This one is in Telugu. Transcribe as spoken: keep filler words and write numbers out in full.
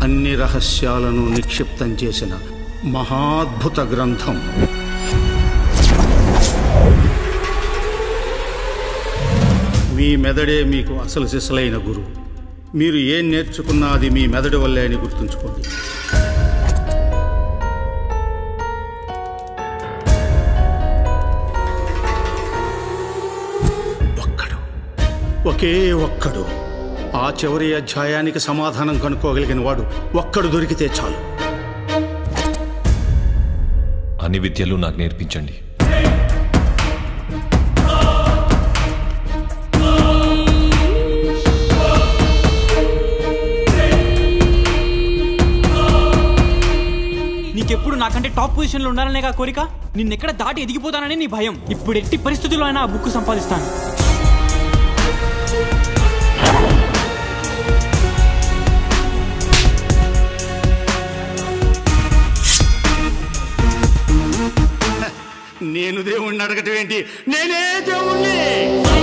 అన్ని రహస్యాలను నిక్షిప్తం చేసిన మహాద్భుత గ్రంథం. మీ మెదడే మీకు అసలు సిసలైన గురువు. మీరు ఏం నేర్చుకున్నా అది మీ మెదడు వల్లే అని గుర్తుంచుకోండి. ఒక్కడు, ఒకే ఒక్కడు ఆ చివరి అధ్యాయానికి సమాధానం కనుక్కోగలిగిన వాడు ఒక్కడు దొరికితే చాలు. అన్ని విద్యలు నాకు నేర్పించండి. నీకెప్పుడు నాకంటే టాప్ పొజిషన్లో ఉండాలనే కా కోరిక. నిన్నెక్కడ దాటి ఎదిగిపోతానని నీ భయం. ఇప్పుడు ఎట్టి పరిస్థితుల్లో అయినా ఆ బుక్ సంపాదిస్తాను. నేను దేవుణ్ణి అడగటం ఏంటి? నేనే దేవుణ్ణి.